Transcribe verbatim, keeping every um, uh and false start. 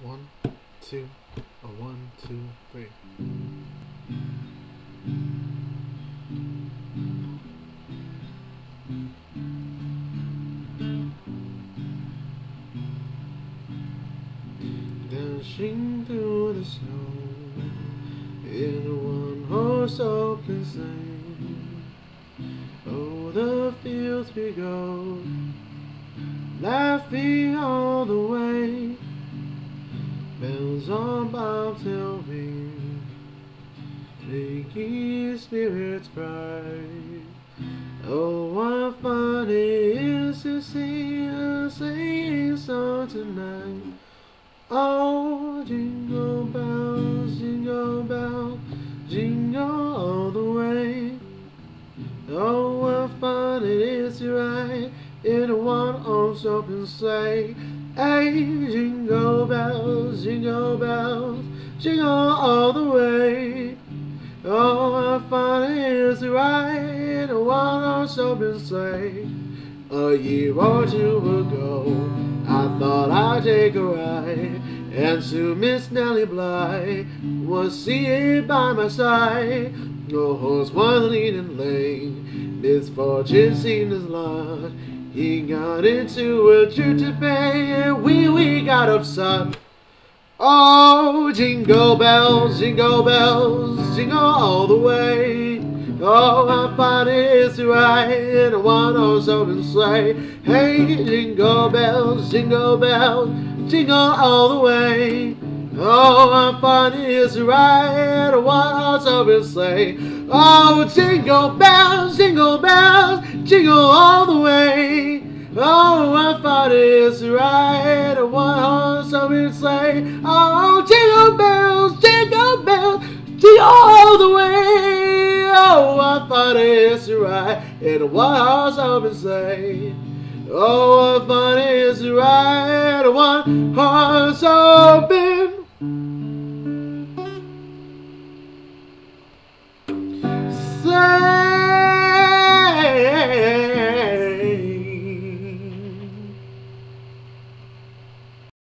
One, two, a one, two, three. Dashing through the snow in a one-horse open sleigh. Oh, the fields we go, laughing all the way. Bells on bobtail ring, making spirits bright. Oh, what fun it is to sing a singing song tonight. Oh, jingle bells, jingle bells, jingle all the way. Oh, what fun it is to ride in a one-horse open sleigh. Hey, jingle bells, jingle bells, jingle all the way. Oh, what fun it is to ride in a one-horse open sleigh. A year or two ago, I thought I'd take a ride, and soon Miss Nellie Bly was seated by my side. No horse was leading lane, misfortune seemed his lot. He got into a true to pay, and we we got upset. Oh, jingle bells, jingle bells, jingle all the way. Oh, how fun it is to ride in a one-horse open sleigh. Hey, jingle bells, jingle bells, jingle all the way. Oh, how fun it is to ride in a one-horse open sleigh. Oh, jingle bells, jingle bells, jingle all the way. Oh, what fun it is to ride a one-horse open sleigh. Oh, jingle bells, jingle bells, jingle all the way. Oh, what fun it is to ride in a one-horse open sleigh. Oh, what fun it is to ride a one-horse open